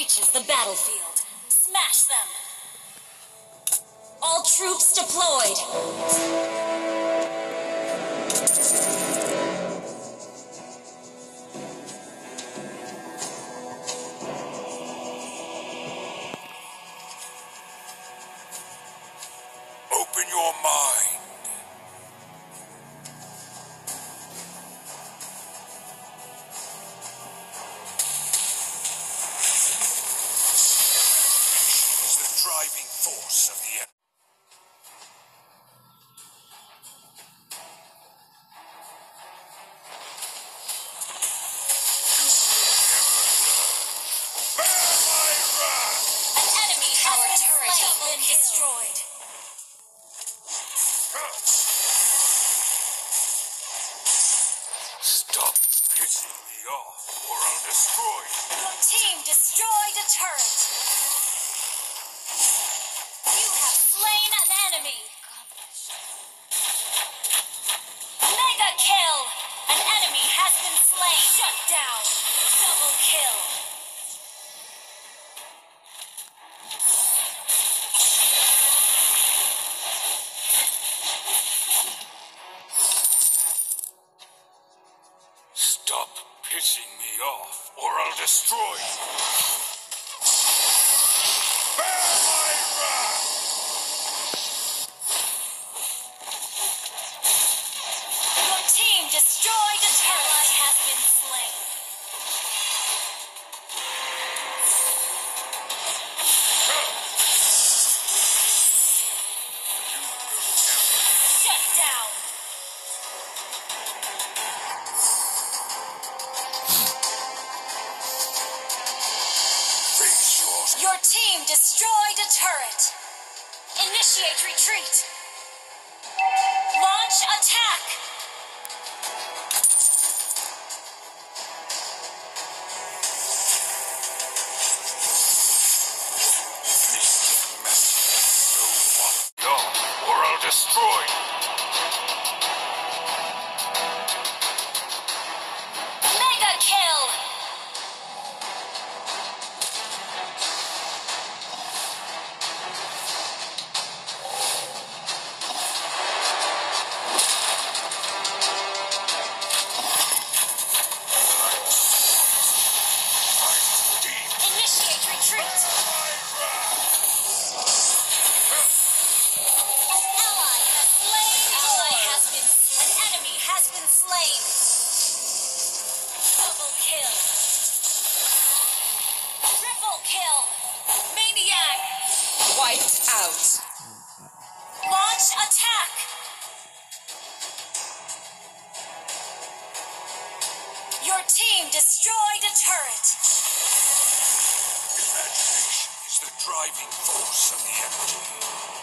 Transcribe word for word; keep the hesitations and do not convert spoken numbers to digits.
reaches the battlefield, smash them! All troops deployed! Open your mind. Is the driving force of the enemy. Bear my wrath! An enemy tower turret has been destroyed. Stop pissing me off, or I'll destroy you. Your team destroyed a turret. You have slain an enemy. Mega kill! An enemy has been slain. Shut down. Double kill. Stop pissing me off, or I'll destroy you. Bear my wrath! Your team destroyed a turret. Has been slain. Shut down. Face yours. Your team destroyed a turret. Initiate retreat. Launch attack. No, or I'll destroy you. Mega kill. I'm deep. Initiate retreat. My wrath! An ally has slain. Ally has been. An enemy has been slain. Double kill. Triple kill. Maniac. Wiped out. Launch attack. Your team destroyed a turret. Imagination is the driving force of the energy.